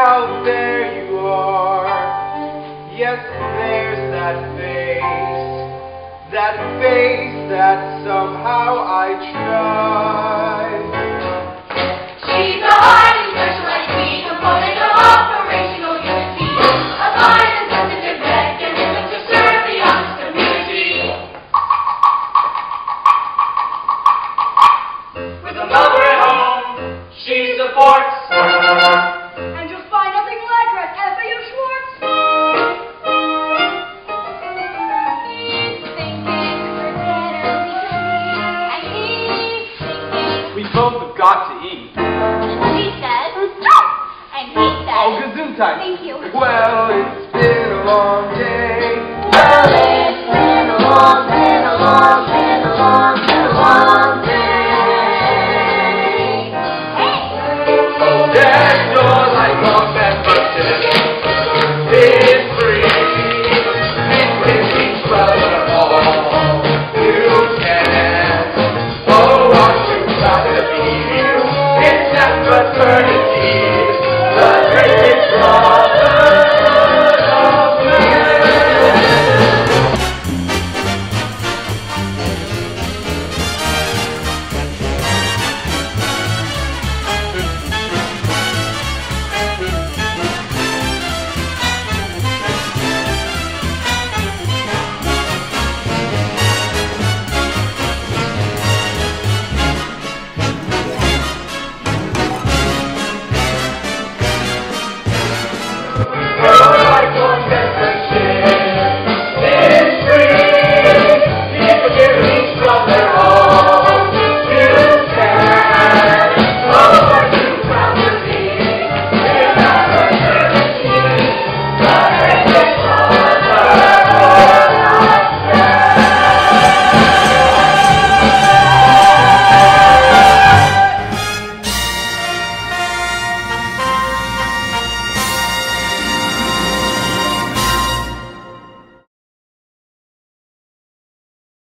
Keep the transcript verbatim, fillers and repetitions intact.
out there you are. Yes, there's that face, that face that somehow I tried. She's a highly specialized key component of operational unity, a fine and sensitive mechanism to serve the honest community. With a mother at home, she supports. And you'll find nothing like her at F A U Schwartz. Thinking for dinner we could eat, and he's thinking. We both have got to eat. And she said, and he said, Oh, gesundheit. Thank you. Well, it's been a long day. Well, it's been a long, been a long, been a long, been a long.